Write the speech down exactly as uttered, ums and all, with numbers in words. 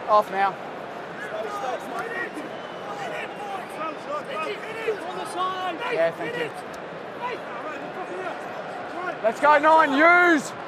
Off now. Yeah, thank you. Let's go, nine. Use.